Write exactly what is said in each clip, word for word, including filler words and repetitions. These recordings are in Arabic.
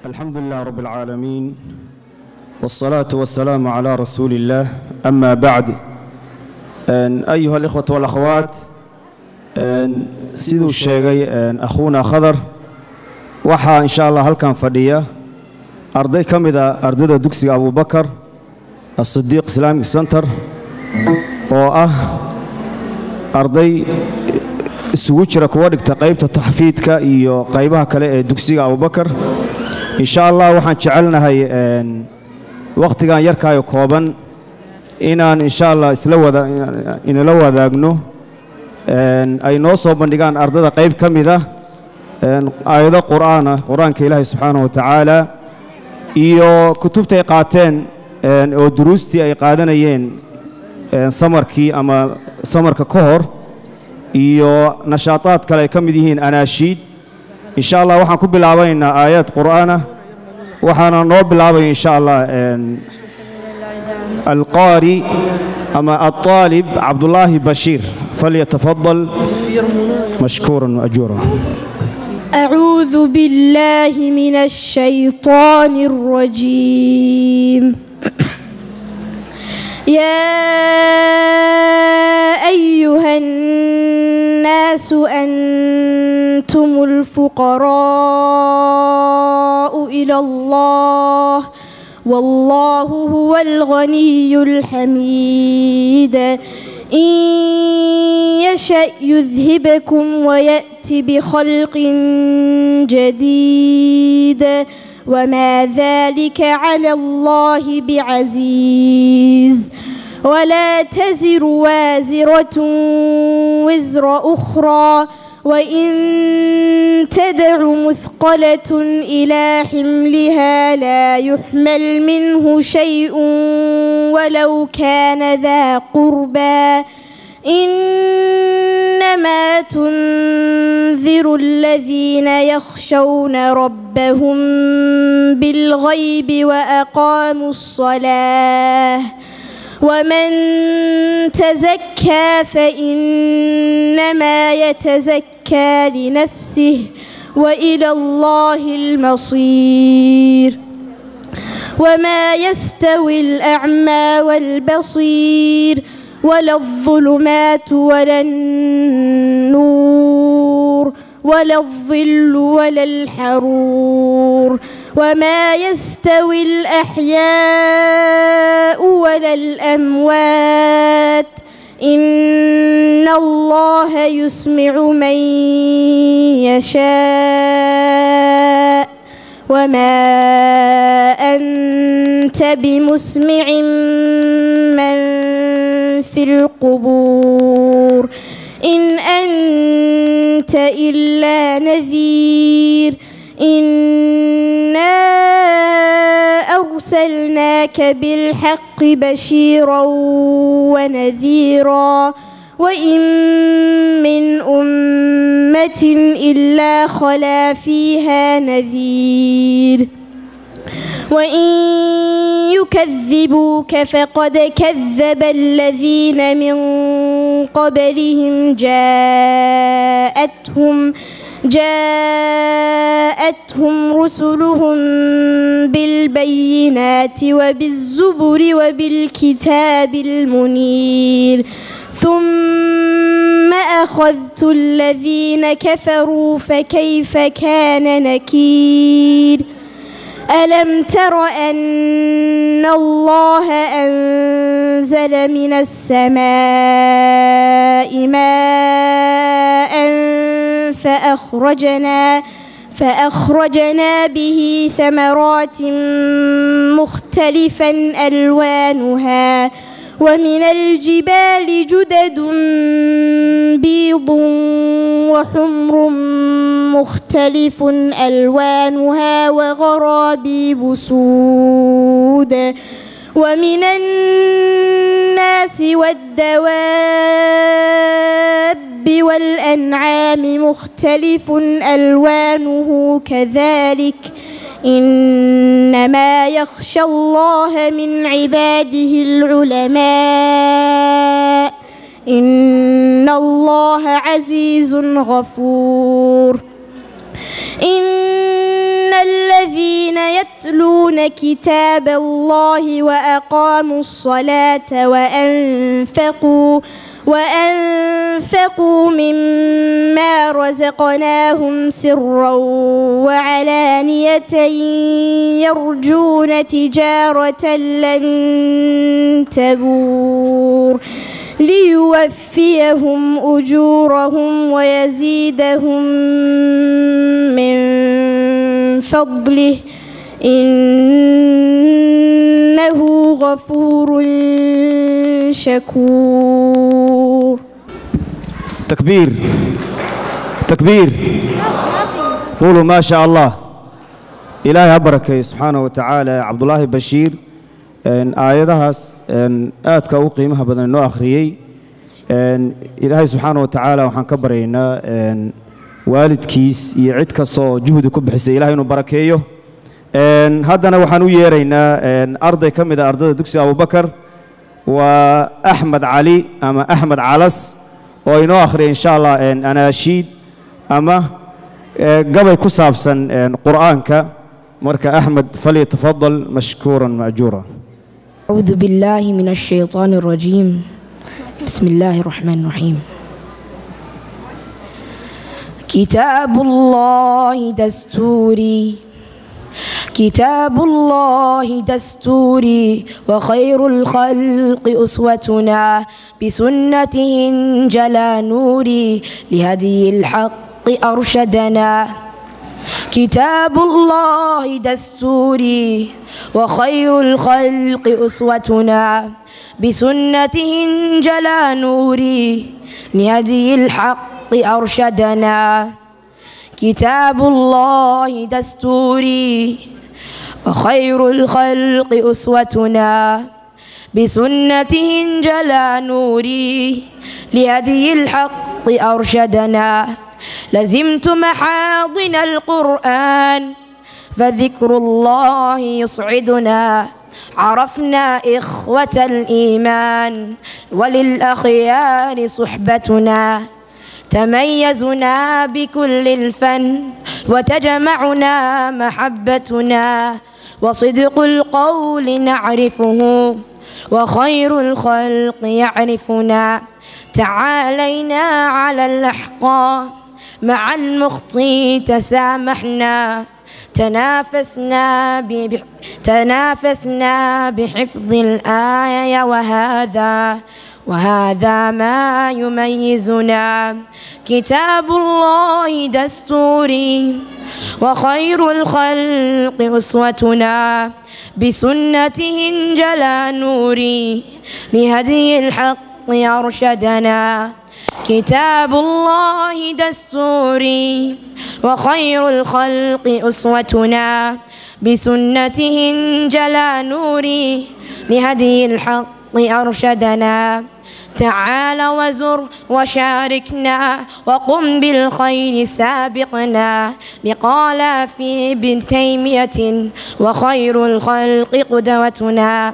الحمد لله رب العالمين والصلاة والسلام على رسول الله. أما بعد، أيها الإخوة والأخوات، سيدو الشيغي أخونا خضر وحا إن شاء الله هل كان فدية أرضي كمذا أرضي دوكسي أبو بكر الصديق إسلامي سنتر وأه أرضي سويتشرا كوارك تقيبت تحفيدك إيو قيبها كلا دوكسي أبو بكر إن شاء الله وحن جعلنا هاي وقت كان يركا كوبا إن إن شاء الله إسلوى إن لو ذاقنو أي نوصو بندقان أرض قيب كم إذا أيضا قرآن قرآن كإله سبحانه وتعالى إيو كتب تيقاتين أو دروستي أي قادنيين سمركي أما سمرك كهر إيو نشاطات كلا كم ذهين أناشيد إن شاء الله وحن كب العبين آيات قرآن وحن نوب العبين إن شاء الله القاري أما الطالب عبد الله بشير فليتفضل مشكورا وأجورا. أعوذ بالله من الشيطان الرجيم. يا أيها الناس أنتم الفقراء إلى الله والله هو الغني الحميد. إن يشأ يذهبكم ويأتي بخلق جديد وما ذلك على الله بعزيز. ولا تزر وازرة وزر أخرى وإن تدع مثقلة إلى حملها لا يحمل منه شيء ولو كان ذا قربى. إنما تنذر الذين يخشون ربهم بالغيب وأقاموا الصلاة. ومن تزكى فإنما يتزكى لنفسه وإلى الله المصير. وما يستوي الأعمى والبصير ولا الظلمات ولا النور ولا الظل ولا الحرور. وما يستوي الأحياء ولا الأموات. إن الله يسمع من يشاء وما أنت بمسمع من في القبور. إن أنت إلا نذير. إنا أرسلناك بالحق بشيرا ونذيرا وإن من أمة إلا خلا فيها نذير. وإن يكذبوك فقد كذب الذين من قبلهم جاءتهم جاءتهم رسلهم بالبينات وبالزبر وبالكتاب المنير ثم أخذت الذين كفروا فكيف كان نكير. ألم تر أن الله أنزل من السماء ماء فأخرجنا فأخرجنا به ثمرات مختلفا ألوانها ومن الجبال جدد بيض وحمر مختلف ألوانها وغرابيب سود. ومن الناس والدواب والأنعام مختلف ألوانه كذلك إنما يخشى الله من عباده العلماء إن الله عزيز غفور. إن الذين الذين يتلون كتاب الله وأقاموا الصلاة وأنفقوا وأنفقوا مما رزقناهم سرا وعلانية يرجون تجارة لن تبور ليوفيهم أجورهم ويزيدهم من فضله إنه غفور شكور. تكبير تكبير. قولوا ما شاء الله. إلهي أبارك سبحانه وتعالى. عبد الله بشير aayadahaas aadka u qiimaha badan inoo akhriyey. Ilaahay subxaanahu wa tacaala waxaan ka baryaynaa waalidkiis iyo cid kastoo juhdi ku bixisay ilaahay inuu barakeeyo. haddana waxaan u yeeraynaa arday ka mid ah ardayda dugsiga abubakar waa axmed cali ama axmed calas oo inoo akhriya insha allah anaashiid ama gabay ku saabsan qur'aanka. marka axmed falyatafadal mashkuuran maajuura. أعوذ بالله من الشيطان الرجيم. بسم الله الرحمن الرحيم. كتاب الله دستوري كتاب الله دستوري وخير الخلق أسوتنا بسنته انجلى نوري لهدي الحق أرشدنا. كتاب الله دستوري وخير الخلق أسوتنا بسنته انجلى نوري لهدي الحق أرشدنا. كتاب الله دستوري وخير الخلق أسوتنا بسنته انجلى نوري لهدي الحق أرشدنا. لزمت محاضن القرآن فذكر الله يصعدنا. عرفنا إخوة الإيمان وللأخيار صحبتنا. تميزنا بكل الفن وتجمعنا محبتنا. وصدق القول نعرفه وخير الخلق يعرفنا. تعالينا على الأحقاء مع المخطي تسامحنا. تنافسنا ب... تنافسنا بحفظ الآية وهذا وهذا ما يميزنا. كتاب الله دستوري وخير الخلق أسوتنا بسنته انجلى نوري لهدي الحق أرشدنا. كتاب الله دستوري وخير الخلق أسوتنا بسنته انجلى نوري لهدي الحق أرشدنا. تعال وزر وشاركنا وقم بالخير سابقنا. لقال في ابن تيمية وخير الخلق قدوتنا.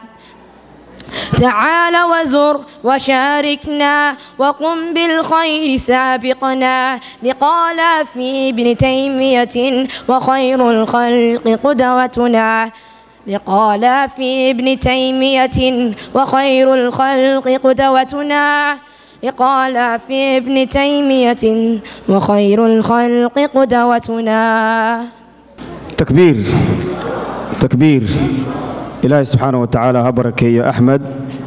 تعال وزر وشاركنا وقم بالخير سابقنا. لقال في ابن تيمية وخير الخلق قدوتنا. لقال في ابن تيمية وخير الخلق قدوتنا. لقال في ابن تيمية وخير الخلق قدوتنا. تكبير تكبير. إلهي سبحانه وتعالى هبرك يا أحمد.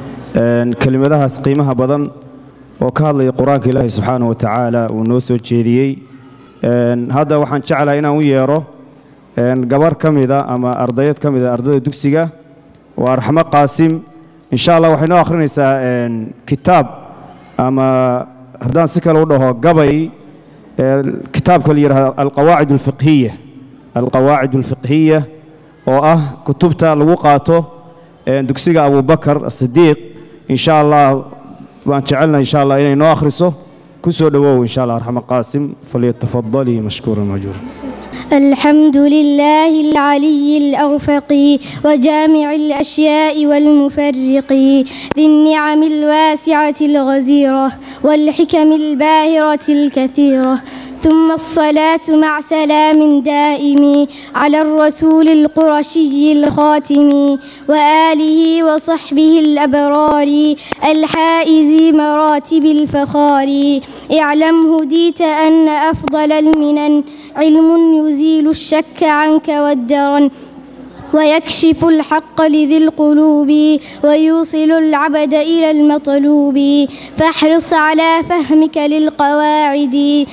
كلمة قيمها بدن وكان لي قرآن إلهي سبحانه وتعالى ونوسو جيدي. هذا وحن شعل هنا ويره قبر كمذا أما أرضيات كمذا أرضية دكسية وأرحمة قاسم إن شاء الله. وحنا آخر نساء كتاب أما هذا سكر وده قبي كتاب كلير القواعد الفقهية القواعد الفقهية وأه كتبتها الوقاته دكسية أبو بكر الصديق. إن شاء الله وانشعلنا إن شاء الله إلى نآخرسه كسر دواو إن شاء الله. أرحمة قاسم فليتفضلي مشكورا مأجورا. الحمد لله العلي الأرفق وجامع الأشياء والمفرق ذي النعم الواسعة الغزيرة والحكم الباهرة الكثيرة. ثم الصلاة مع سلام دائم على الرسول القرشي الخاتم وآله وصحبه الأبرار الحائز مراتب الفخار. اعلم هديت أن أفضل المنن علم يزيل الشك عنك والدرن ويكشف الحق لذي القلوب ويوصل العبد إلى المطلوب. فاحرص على فهمك للقواعد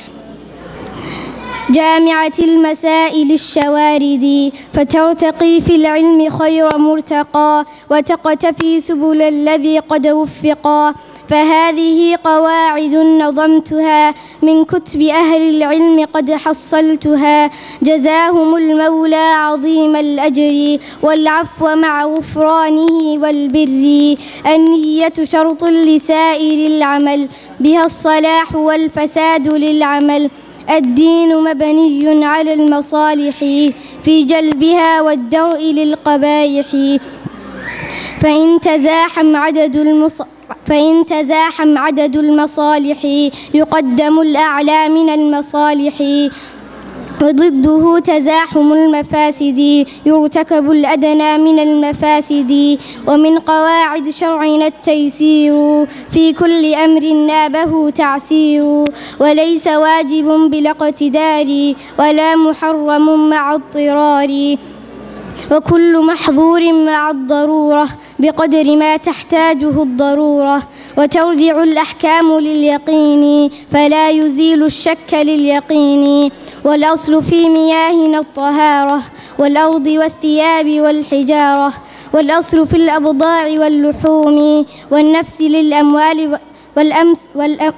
جامعة المسائل الشوارد فترتقي في العلم خير مرتقى وتقتفي سبل الذي قد وفقا. فهذه قواعد نظمتها من كتب أهل العلم قد حصلتها جزاهم المولى عظيم الأجر والعفو مع غفرانه والبر. النية شرط لسائر العمل بها الصلاح والفساد للعمل. الدين مبني على المصالح في جلبها والدرء للقبائح. فإن تزاحم عدد المص... فإن تزاحم عدد المصالح يقدم الأعلى من المصالح وضده تزاحم المفاسد يرتكب الأدنى من المفاسد. ومن قواعد شرعنا التيسير في كل أمر نابه تعسير وليس واجب بلا اقتدار ولا محرم مع اضطرار وكل محظور مع الضرورة بقدر ما تحتاجه الضرورة. وترجع الأحكام لليقين فلا يزيل الشك لليقين. والأصل في مياهنا الطهارة والأرض والثياب والحجارة. والأصل في الأبضاع واللحوم والنفس للأموال والأمس والأم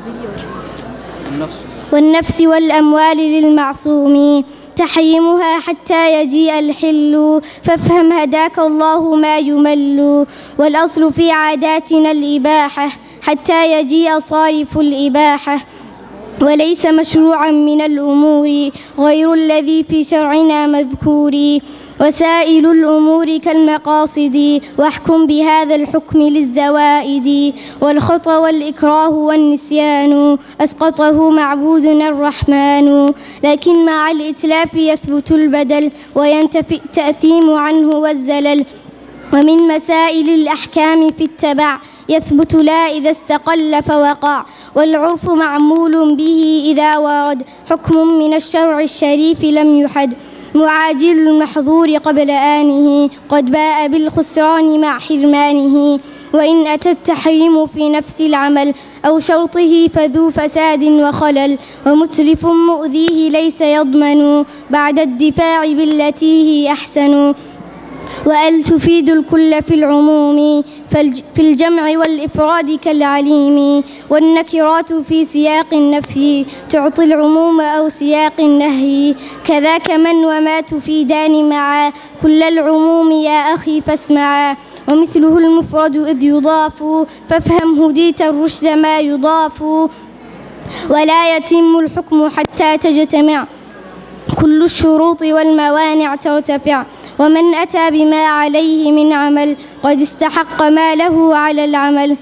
والنفس والأموال للمعصوم تحريمها حتى يجيء الحل. فافهم هداك الله ما يمل. والأصل في عاداتنا الإباحة حتى يجيء صارف الإباحة وليس مشروعا من الأمور غير الذي في شرعنا مذكور. وسائل الأمور كالمقاصد واحكم بهذا الحكم للزوائد. والخطأ والإكراه والنسيان أسقطه معبودنا الرحمن لكن مع الإتلاف يثبت البدل وينتفي التأثيم عنه والزلل. ومن مسائل الأحكام في التبع يثبت لا إذا استقل فوقع. والعرف معمول به إذا ورد حكم من الشرع الشريف لم يحد. معاجل المحظور قبل آنه قد باء بالخسران مع حرمانه. وإن أتى التحريم في نفس العمل أو شرطه فذو فساد وخلل ومتلف مؤذيه ليس يضمن بعد الدفاع بالتي هي أحسن. وأل تفيد الكل في العموم في الجمع والإفراد كالعليم. والنكرات في سياق النفي تعطي العموم أو سياق النهي كذاك من وما تفيدان معا كل العموم يا أخي فاسمعا. ومثله المفرد إذ يضاف فافهم هديت الرشد ما يضاف. ولا يتم الحكم حتى تجتمع كل الشروط والموانع ترتفع. ومن أتى بما عليه من عمل قد استحق ما له على العمل.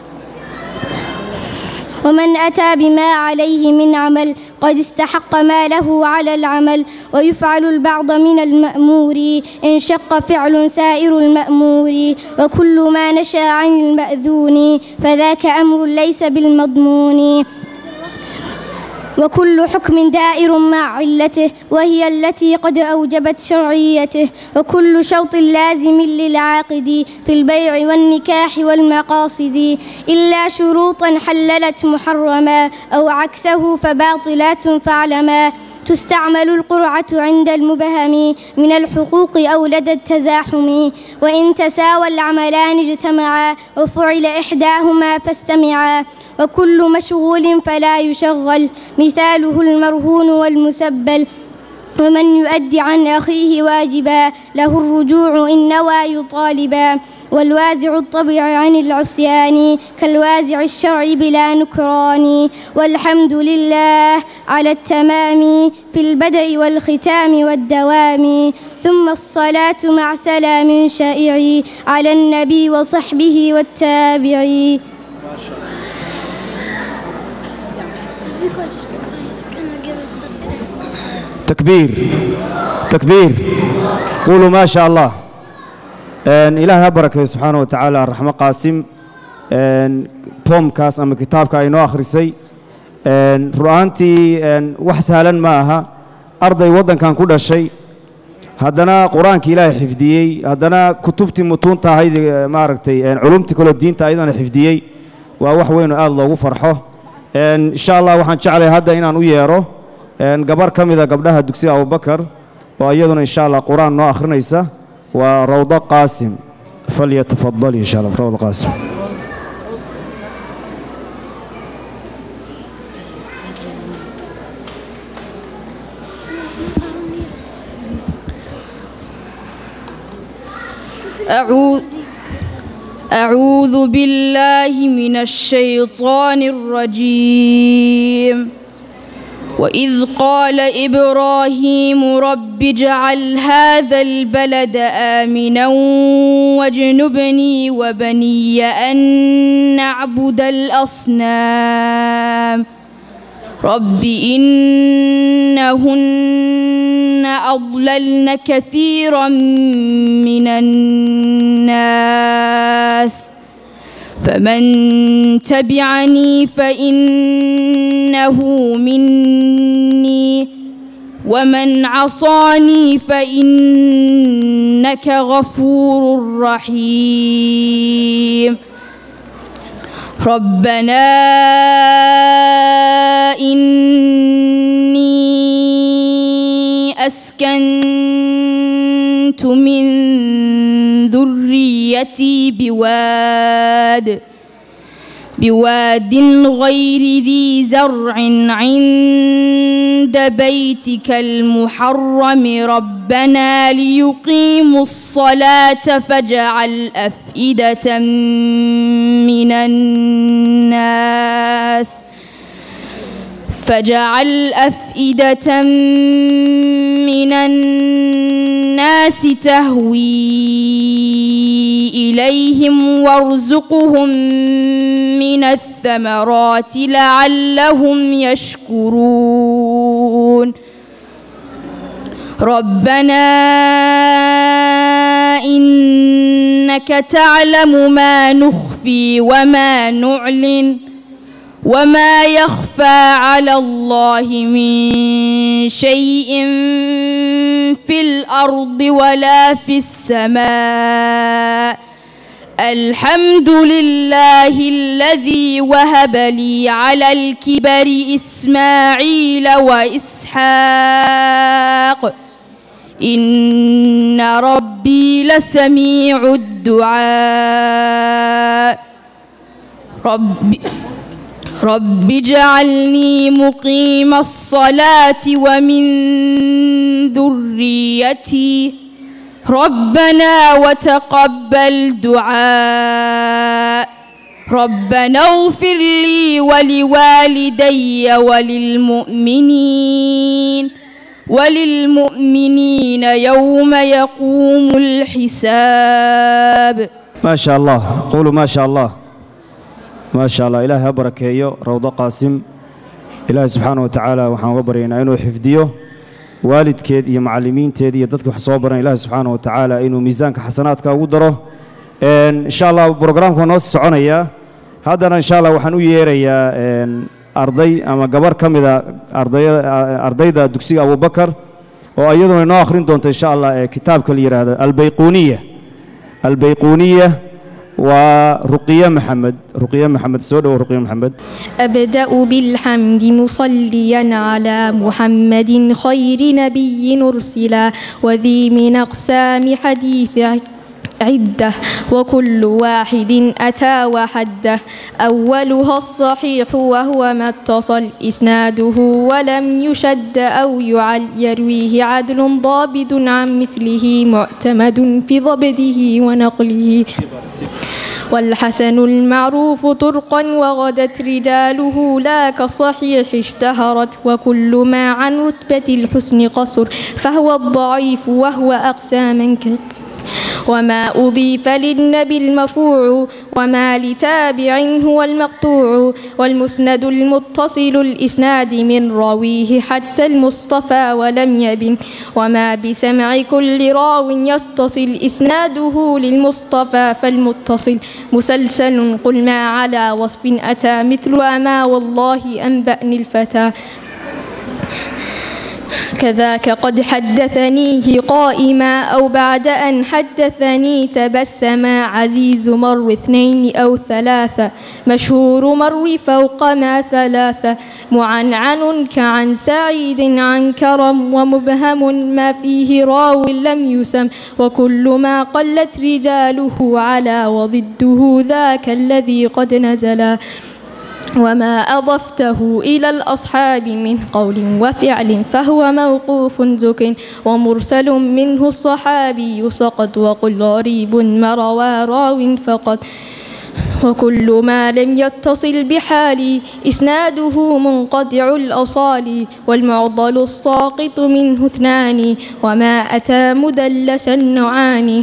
ومن أتى بما عليه من عمل قد استحق ما له على العمل. ويفعل البعض من المأمور إن شق فعل سائر المأمور. وكل ما نشأ عن المأذون فذاك أمر ليس بالمضمون. وكل حكم دائر مع علته وهي التي قد أوجبت شرعيته. وكل شرط لازم للعاقد في البيع والنكاح والمقاصد إلا شروطا حللت محرما أو عكسه فباطلات فاعلما. تستعمل القرعة عند المبهم من الحقوق أو لدى التزاحم. وإن تساوى العملان اجتمعا وفعل إحداهما فاستمعا. وكل مشغول فلا يشغل مثاله المرهون والمسبل. ومن يؤدي عن أخيه واجبا له الرجوع إن نوى يطالبا. والوازع الطبع عن العصيان كالوازع الشرعي بلا نكران. والحمد لله على التمام في البدء والختام والدوام. ثم الصلاة مع سلام شائع على النبي وصحبه والتابعين. تكبير تكبير قولوا ما شاء الله. إن إله بركة سبحانه وتعالى الرحمة قاسم إن بوم كاس أما كتاب كاينو آخر شيء إن رؤانتي إن وحسهلا معها أرضي وطن كان كل شيء هذانا قرآن كإله حفظيي هذانا كتبتي متون تهاي معركتي إن علومتي كل الدين تأيضا حفظيي ووحوين الله وفرحه إن شاء الله وحن شعل هذا إن أنا وياه إن قبر كم إذا قبلها دكسي أبو بكر وأيضا إن شاء الله قرآن نو آخرنا يسا وروضة قاسم فليتفضل إن شاء الله روضة قاسم. أعوذ أعوذ بالله من الشيطان الرجيم. وإذ قال إبراهيم رب اجعل هذا البلد آمنا واجنبني وبني أن نعبد الأصنام رب إنهن أضللن كثيرا من الناس فمن تبعني فإنه مني ومن عصاني فإنك غفور رحيم. ربنا إني أسكنت من ذريتي بواد بواد غير ذي زرع عند بيتك المحرم ربنا ليقيموا الصلاة فاجعل أفئدة من الناس فاجعل أفئدة من الناس تهوي إليهم وارزقهم من الثمرات لعلهم يشكرون. ربنا إنك تعلم ما نخفي وما نعلن وما يخفى على الله من شيء في الأرض ولا في السماء الحمد لله الذي وهب لي على الكبر إسماعيل وإسحاق إن ربي لسميع الدعاء. ربي رب اجعلني مقيم الصلاة ومن ذريتي ربنا وتقبل دعاء. ربنا اغفر لي ولوالدي وللمؤمنين وللمؤمنين يوم يقوم الحساب. ما شاء الله قولوا ما شاء الله ما شاء الله. إله بركيه روضة قاسم إله سبحانه وتعالى وحنا برينا إنه حفظيه والد كيد يا معلمين تيدي ضدك وحصوبنا إله سبحانه وتعالى إنه ميزانك حسناتك ودره إن شاء الله برنامجك نص سعنية هذا إن شاء الله وحنو يريا أرضي أما جبر كم إذا أرضي أرضي ذا دكسي أبو بكر وأيضا إنه آخرين دونت إن شاء الله كتاب كلير هذا البيقونية البيقونية ورقية محمد رقية محمد سود ورقية محمد. أبدأ بالحمد مصليا على محمد خير نبي أرسلا وذي من أقسام حديث عدة وكل واحد أتى وحده أولها الصحيح وهو ما اتصل إسناده ولم يشد أو يعل يرويه عدل ضابط عن مثله معتمد في ضبطه ونقله والحسن المعروف طرقا وغدت رجاله لا كالصحيح اشتهرت وكل ما عن رتبة الحسن قصر فهو الضعيف وهو أقسى من وما أضيف للنبي المرفوع وما لتابع هو المقطوع والمسند المتصل الإسناد من راويه حتى المصطفى ولم يبن وما بسمع كل راو يتصل إسناده للمصطفى فالمتصل مسلسل قل ما على وصف أتى مثل أما والله أنبأني الفتى كذاك قد حدثنيه قائما أو بعد أن حدثني تبسما عزيز مر اثنين أو ثلاثة مشهور مر فوق ما ثلاثة معنعن كعن سعيد عن كرم ومبهم ما فيه راو لم يسم وكل ما قلت رجاله على وضده ذاك الذي قد نزلا وما أضفته إلى الأصحاب من قول وفعل فهو موقوف ذك ومرسل منه الصحابي سقط وقل غريب ما روى راو فقط وكل ما لم يتصل بحال إسناده منقطع الأصال والمعضل الساقط منه اثنان وما أتى مدلسا نوعان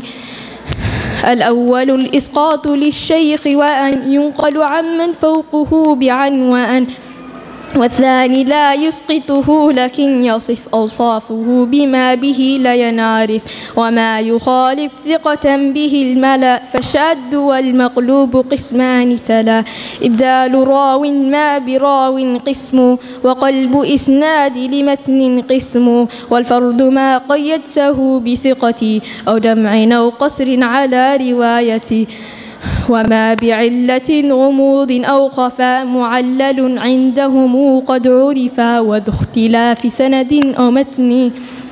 الأول الإسقاط للشيخ وأن ينقل عمن فوقه بعن وأن والثاني لا يسقطه لكن يصف أوصافه بما به لا ينعرف وما يخالف ثقة به الملا فالشاذ والمقلوب قسمان تلا إبدال راو ما براو قسم وقلب إسناد لمتن قسم والفرد ما قيدته بثقة أو جمع أو قصر على رواية وما بعلة غموض أو خفاء معلل عندهم قد عرفا وذو اختلاف سند أو متن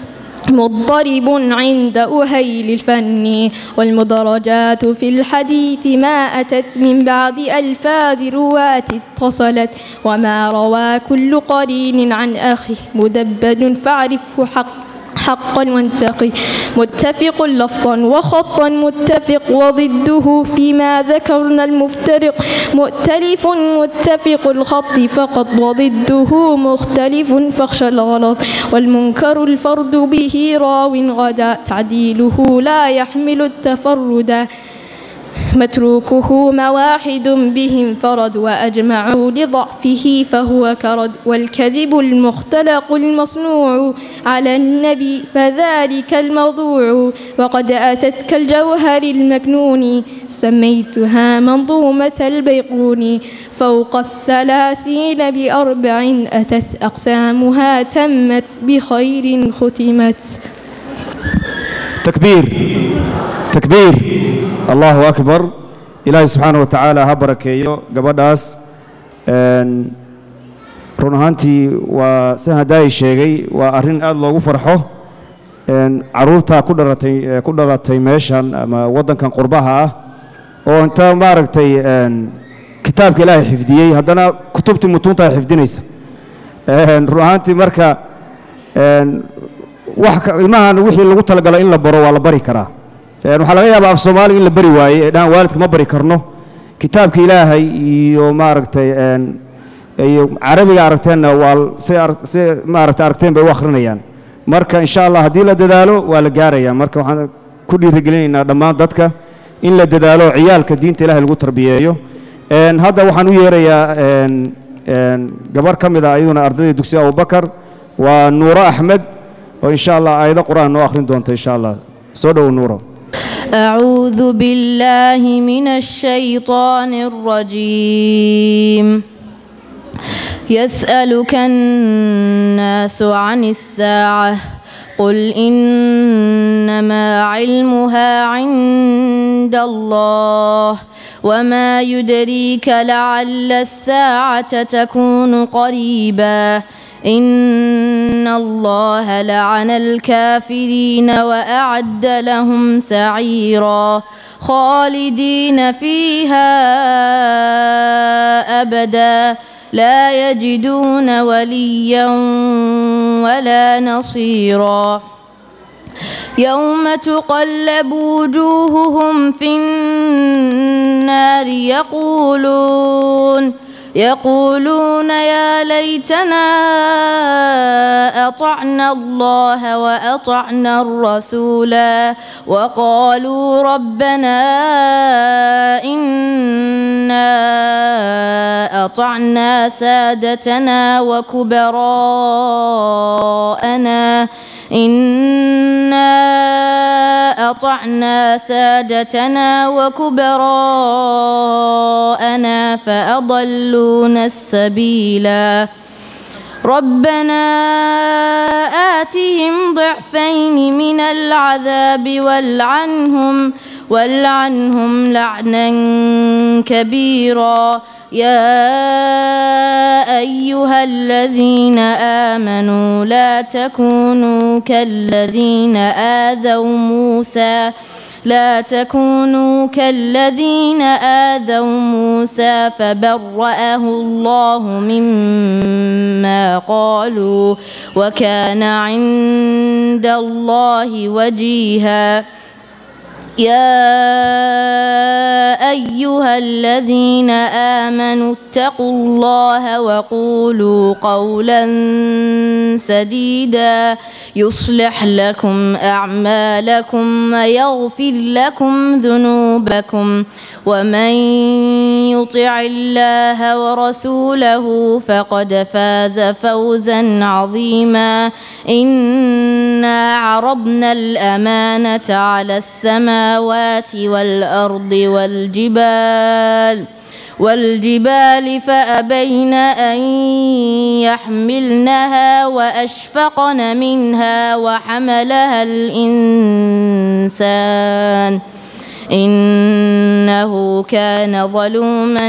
مضطرب عند أهيل الفن والمدرجات في الحديث ما أتت من بعد ألفاظ رواة اتصلت وما روى كل قرين عن أخي مدبد فاعرفه حق حقا وانتقي متفق لفظا وخطا متفق وضده فيما ذكرنا المفترق مؤتلف متفق الخط فقط وضده مختلف فاخشى الغلط والمنكر الفرد به راو غدا تعديله لا يحمل التفرد متروكه ما واحد بهم فرد وأجمعوا لضعفه فهو كرد والكذب المختلق المصنوع على النبي فذلك الموضوع وقد أتت كالجوهر المكنون سميتها منظومة البيقون فوق الثلاثين بأربع أتت أقسامها تمت بخير ختمت تكبير تكبير الله أكبر إلهي سبحانه وتعالى هبركيو قبضاس رونهانتي وسهداي شيغي وأرين أد لوgu farxo caruurta ku dhalatay ku dhalatay meeshan ama wadankan qurbaha ah oo inta maaragtay kitaabka Ilaahay xifdiyay hadana kutubti mutunta xifdinaysa roonaantii marka wax ilmahan wixii lagu talagalay in la baro waa la bari karaa waxa laga yaabaa af Soomaali in la bari waayay dhan waalidka ma bari karno kitaabka Ilaahay iyo maaragtay iyo Carabiga aragteena waa si maaragtay aragteen bay u akhrinayaan marka insha Allah hadii la dadaalo waa la gaaraya marka waxaan ku dhiirigelinaynaa dhammaan dadka in la dadaalo ciyaalka diinta Ilaahay lagu tarbiyeeyo een hadda waxaan u yeerayaa een een gabar kamid ah ayaduna ardayda dugsiga Abu Bakar waa Nuura Ahmed oo insha Allah aayada Quraan noo akhrin doonto insha Allah soo dhaw Nuura أعوذ بالله من الشيطان الرجيم يسألك الناس عن الساعة قل إنما علمها عند الله وما يدريك لعل الساعة تكون قريبا إن الله لعن الكافرين وأعد لهم سعيرا خالدين فيها أبدا لا يجدون وليا ولا نصيرا يوم تقلب وجوههم في النار يقولون يقولون يا ليتنا أطعنا الله وأطعنا الرسولا وقالوا ربنا إنا أطعنا سادتنا وكبراءنا إنا أطعنا سادتنا وكبراءنا فأضلونا السبيلا ربنا آتهم ضعفين من العذاب والعنهم والعنهم لعنا كبيرا يا أيها الذين آمنوا لا تكونوا كالذين آذوا موسى لا تكونوا كالذين آذوا موسى فبرأه الله مما قالوا وكان عند الله وجيها يا أيها الذين آمنوا اتقوا الله وقولوا قولا سديدا يصلح لكم أعمالكم ويغفر لكم ذنوبكم ومن يطع الله ورسوله فقد فاز فوزا عظيما إنا عرضنا الأمانة على السماوات والأرض والجبال والجبال فأبين أن يحملنها وأشفقن منها وحملها الإنسان إنه كان ظلوما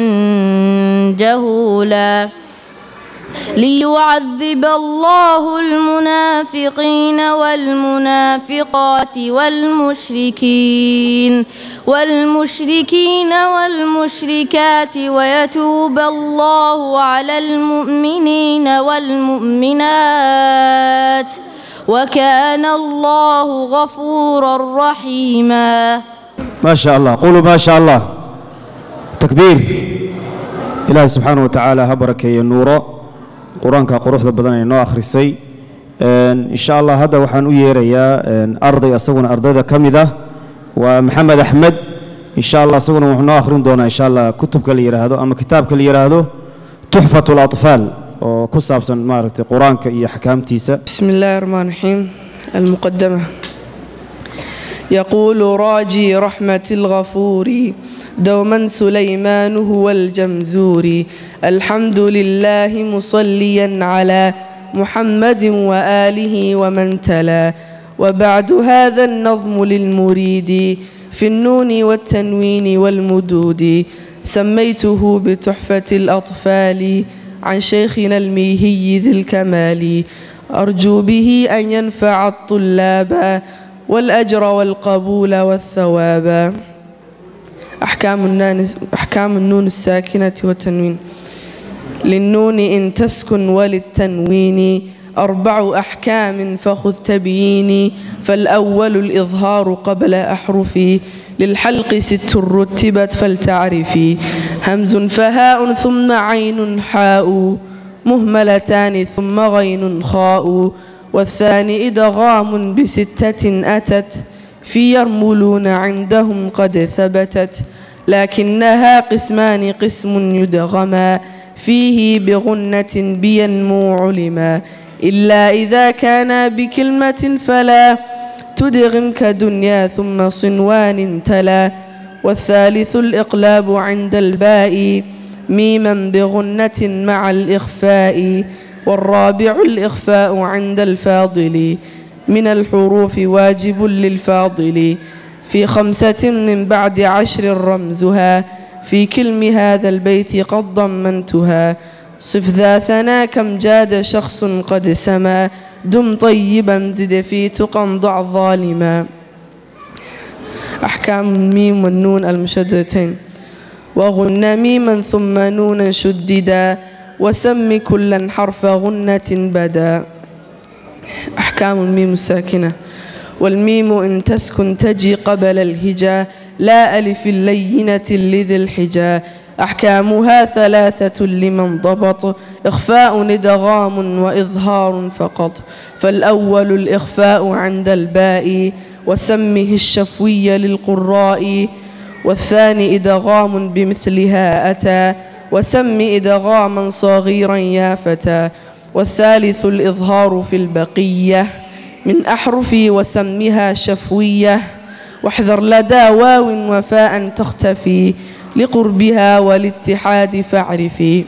جهولا ليعذب الله المنافقين والمنافقات والمشركين والمشركين والمشركات ويتوب الله على المؤمنين والمؤمنات وكان الله غفورا رحيما. ما شاء الله. قولوا ما شاء الله. تكبير. إلهي سبحانه وتعالى هبركي النور قرآنك قروح بدنا إنه آخر السي إن شاء الله هذا وحن ويريا أرضي أصونا أرضي كمدة ومحمد أحمد إن شاء الله أصونا وحنا آخرين دونا إن شاء الله كتب كليرة هذا أما كتاب كليرة هذا تحفة الأطفال وكسب سن مارت قرآنك إيه حكام تيسا. بسم الله الرحمن الرحيم. المقدمة يقول راجي رحمة الغفور دوما سليمان هو الجمزوري الحمد لله مصليا على محمد وآله ومن تلا وبعد هذا النظم للمريد في النون والتنوين والمدود سميته بتحفة الأطفال عن شيخنا الميهي ذي الكمال أرجو به أن ينفع الطلاب والأجر والقبول والثواب. أحكام النون أحكام النون الساكنة والتنوين للنون إن تسكن وللتنوين أربع أحكام فخذ تبييني فالأول الإظهار قبل أحرفي للحلق ست رتبت فلتعرفي همز فهاء ثم عين حاء مهملتان ثم غين خاء والثاني إدغام بستة أتت في يرملون عندهم قد ثبتت لكنها قسمان قسم يدغما فيه بغنة بينمو علما إلا إذا كان بكلمة فلا تدغم كدنيا ثم صنوان تلا والثالث الإقلاب عند الباء ميما بغنة مع الإخفاء والرابع الإخفاء عند الفاضل من الحروف واجب للفاضل في خمسة من بعد عشر رمزها في كلم هذا البيت قد ضمنتها صف ذا ثنا كم جاد شخص قد سما دم طيبا زد في تقى ضع ظالما. أحكام الميم والنون المشددتين وغن ميما ثم نونا شددا وسم كلا حرف غنة بدا. أحكام الميم الساكنة والميم إن تسكن تجي قبل الهجا لا ألف اللينة لذي الحجا أحكامها ثلاثة لمن ضبط إخفاء إدغام وإظهار فقط. فالأول الإخفاء عند الباء وسمه الشفوي للقراء، والثاني إدغام بمثلها أتى وسم إدغاما صغيرا يا فتى، والثالث الإظهار في البقية من أحرف وسمها شفوية، واحذر لدى واو وفاء تختفي لقربها والاتحاد فاعرفي.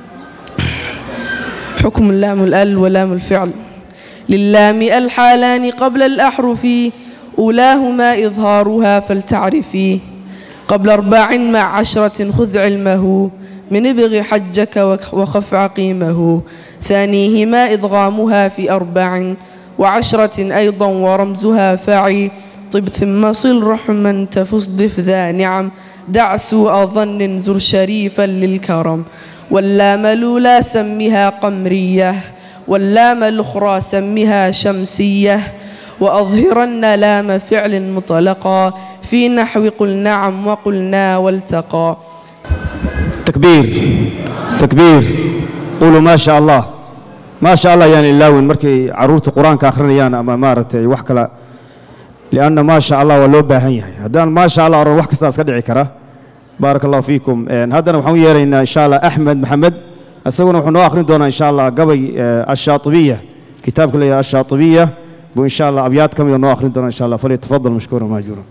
حكم اللام الأل ولام الفعل. للام الحالان قبل الأحرف أولاهما إظهارها فلتعرفي، قبل أربع مع عشرة خذ علمه من ابغ حجك وخف عقيمه، ثانيهما إدغامها في أربع وعشرة أيضا ورمزها فعي، طب ثم صل رحما تفز ضف ذا نعم، دع سوء ظن زر شريفا للكرم. واللام الأولى سمها قمرية واللام الأخرى سمها شمسية، وأظهرن لام فعل مطلقا في نحو قل نعم وقلنا والتقى. تكبير تكبير. قولوا ما شاء الله ما شاء الله. يعني ilaawin markay caruurta quraanka akhrinayaan ama maaragtay wax kala, lianna ma sha Allah waa loo baahan yahay. haddaan ma sha Allah wax kasta iska dhici kara. barakallahu fiikum. haddana waxaan u yeeraynaa insha Allah Axmed Maxamed, isaguna wuxuu noo akhrin doonaa insha Allah gabay ash-Shaatibiyya, kitaabka la yiraahdo ash-Shaatibiyya buu insha Allah abyaad kamid noo akhrin doonaa insha Allah. falyatafaddal mashkuuran maajuuran.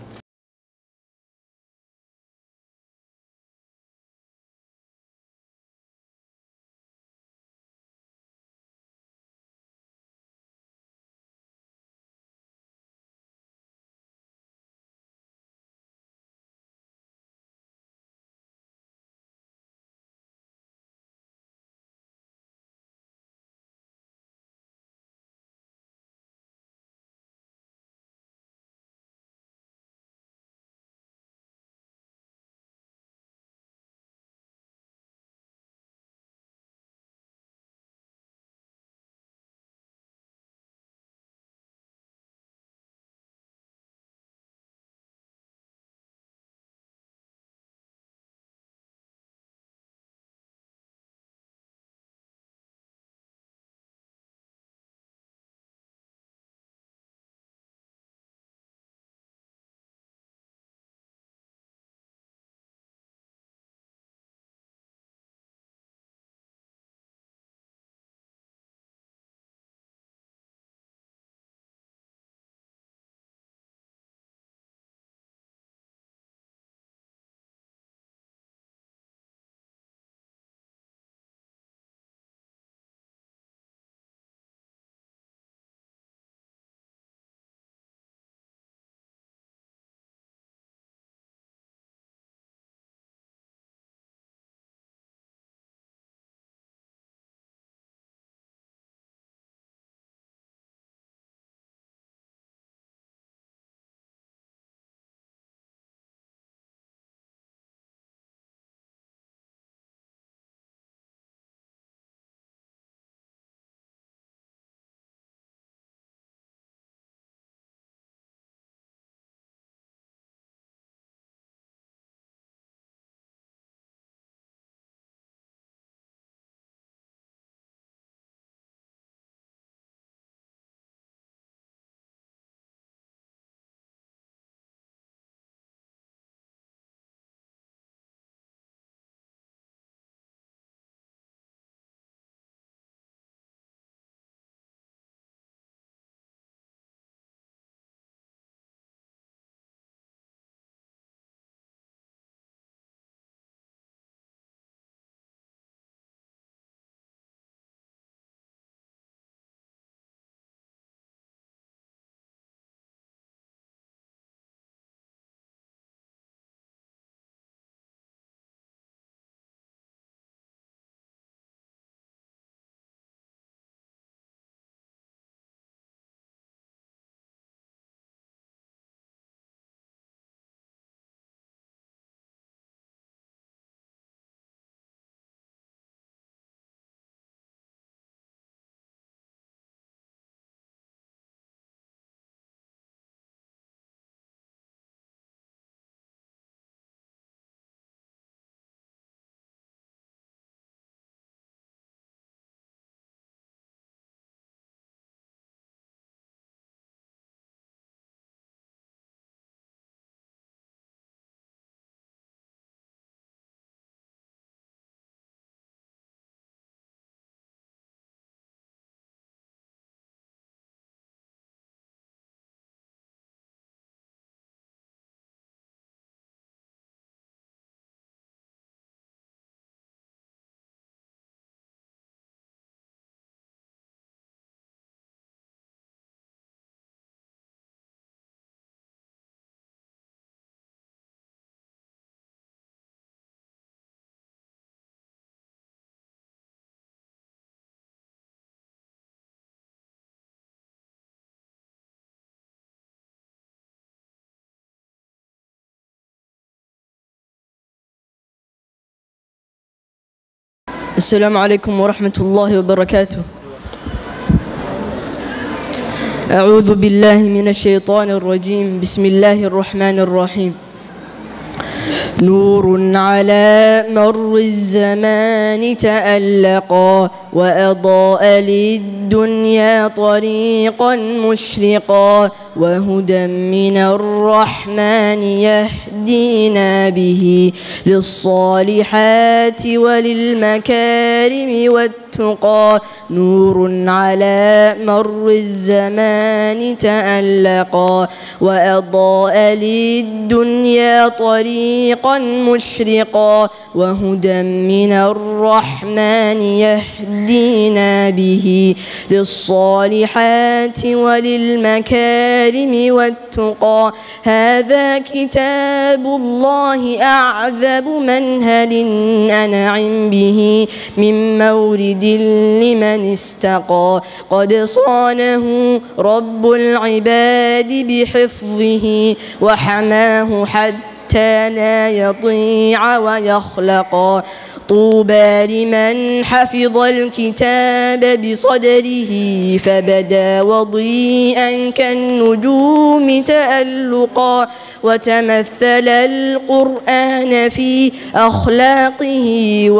السلام عليكم ورحمة الله وبركاته. أعوذ بالله من الشيطان الرجيم. بسم الله الرحمن الرحيم. نور على مر الزمان تألقا وأضاء للدنيا طريقا مشرقا وهدى من الرحمن يهدينا به للصالحات وللمكارم والتقى. نور على مر الزمان تألقا وأضاء للدنيا طريقا مشرقا وهدى من الرحمن يهدينا به للصالحات وللمكارم والتقى. هذا كتاب الله أعذب منهل أنعم به من مورد لمن استقى. قد صانه رب العباد بحفظه وحماه حتى لا يضيع ويخلق. طوبى لمن حفظ الكتاب بصدره فبدا وضيئا كالنجوم تألقا وتمثل القرآن في أخلاقه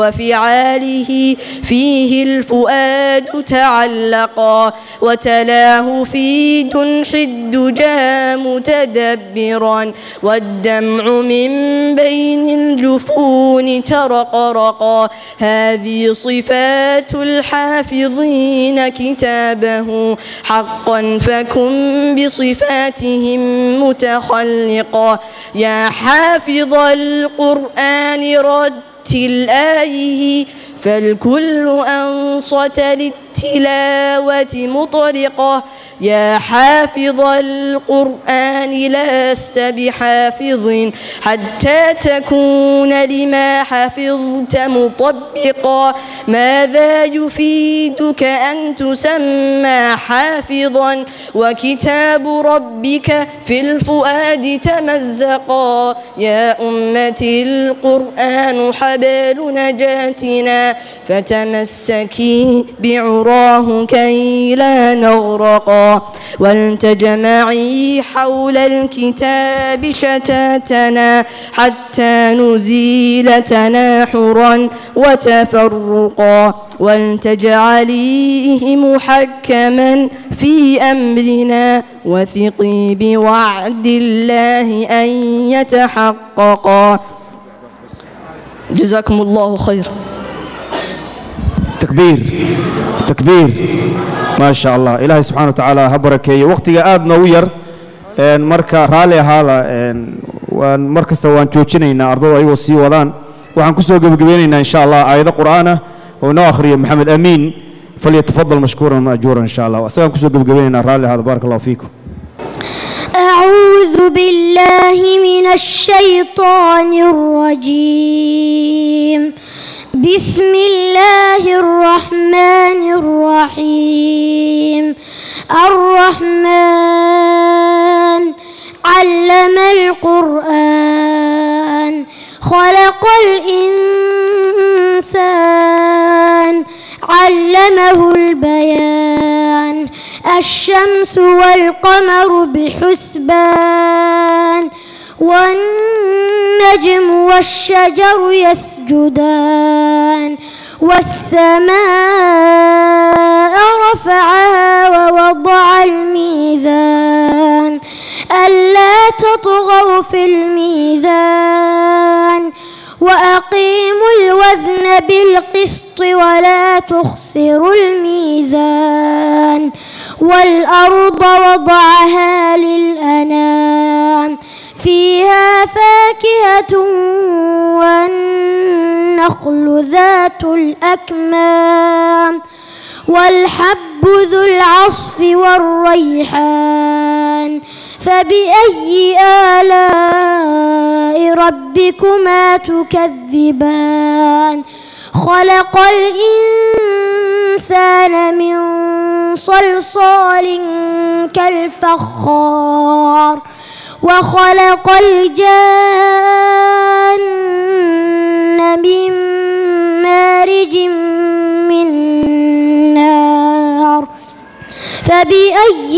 وفعاله فيه الفؤاد تعلقا وتلاه في جنح الدجى متدبرا والدمع من بين الجفون ترقرقا. هذه صفات الحافظين كتابه حقا فكن بصفاتهم متخلقا. يا حافظ القرآن رتل آيه فالكل أنصت للتلاوة مطرقة. يا حافظ القرآن لست بحافظ حتى تكون لما حفظت مطبقا. ماذا يفيدك أن تسمى حافظا وكتاب ربك في الفؤاد تمزقا. يا أمتي القرآن حبل نجاتنا فتمسكي بعراه كي لا نغرقا. ولتجمعي حول الكتاب شتاتنا حتى نزيل تناحرا وتفرقا. ولتجعليه محكما في أمرنا وثقي بوعد الله أن يتحققا. جزاكم الله خير. تكبير تكبير ما شاء الله. إلهي سبحانه وتعالى هبركي وقتي آد نوير إن مركا رالي هذا إن ومركز توان جوتشينا أرضه أيوة سي ودان وعن كسو جبجبيننا إن شاء الله آية قرآنه ونآخر محمد أمين فليتفضل مشكورا مأجورا إن شاء الله. وأسأل كسو جبجبيننا رالي هذا بارك الله فيكم. أعوذ بالله من الشيطان الرجيم. بسم الله الرحمن الرحيم. الرحمن علم القرآن خلق الإنسان علمه البيان. الشمس والقمر بحسبان والنجم والشجر يسجدان. والسماء رفعها ووضع الميزان ألا تطغوا في الميزان وأقيموا الوزن بالقسط ولا تخسروا الميزان. والأرض وضعها للأنام فيها فاكهة والنخل ذات الأكمام والحب ذو العصف والريحان. فبأي آلاء ربكما تكذبان. خلق الإنسان من صلصال كالفخار وخلق الجان من مارج من نار فبأي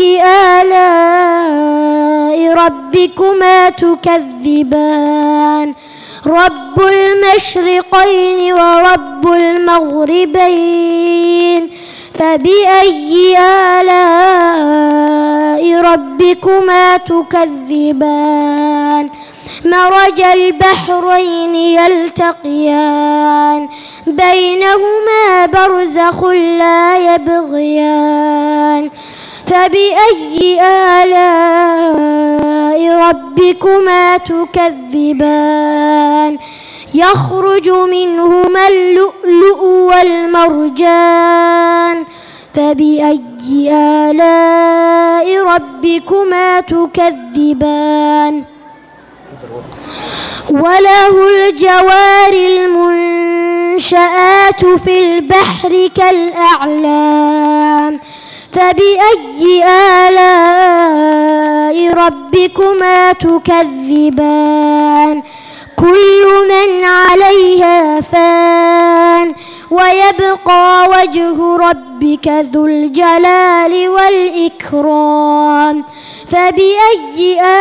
آلاء ربكما تكذبان رب المشرقين ورب المغربين فبأي آلاء ربكما تكذبان مرج البحرين يلتقيان بينهما برزخ لا يبغيان فبأي آلاء ربكما تكذبان يخرج منهما اللؤلؤ والمرجان فبأي آلاء ربكما تكذبان وله الجوار المنشآت في البحر كالأعلام فبأي آلاء ربكما تكذبان كل من عليها فان ويبقى وجه ربك ذو الجلال والإكرام فبأي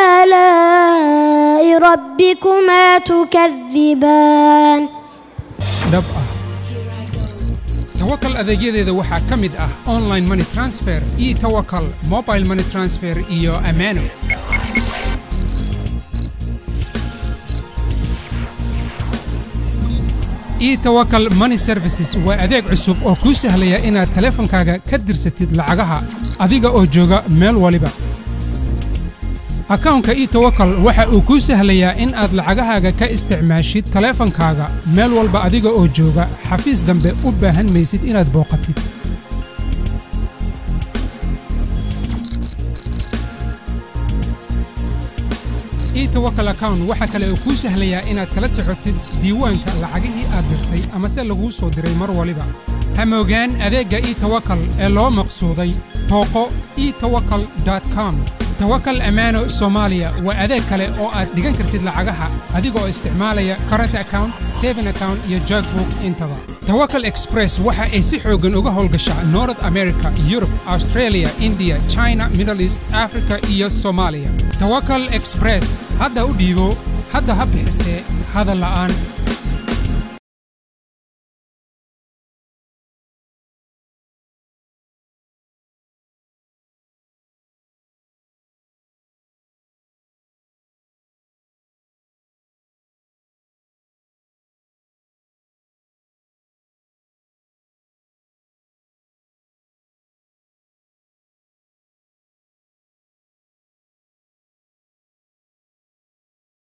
آلاء ربكما تكذبان توكل adeegyadeeda waxaa ka mid ah online money transfer iyo توكل mobile money transfer iyo Amano e-توكل money services waa adeeg cusub oo kuu sahlaya inaad taleefankaaga ka dirsatid lacagaha adiga oo jooga meel waliba akawnka e-توكل waxa uu kuu sahlayaa in aad lacagahaaga ka isticmaashid taleefankaaga meel walba adiga oo jooga xafiis dambe u baahan maysid inaad booqatid e-توكل account waxa kale oo kuu sahlayaa inaad kala socotid diiwaanka lacagihii aad dirtay ama se lagu soo diray mar waliba hamogaan adeegga e-توكل ee loo maqsuuday booqo e توكل dot com توكل أمانو سوماليا وأذاك كله أو أديكن كرتيد لعجها أديك أو استعمالية current account saving account يا jug book إنتبه توكل إكسبرس وح يسيح جنوجه هالقشة نورث أمريكا يوروب أستراليا إنديا تشاينا ميدل إيست أفريقيا إيا الصوماليا توكل إكسبرس هذا أوديو هذا هبحث هذا الآن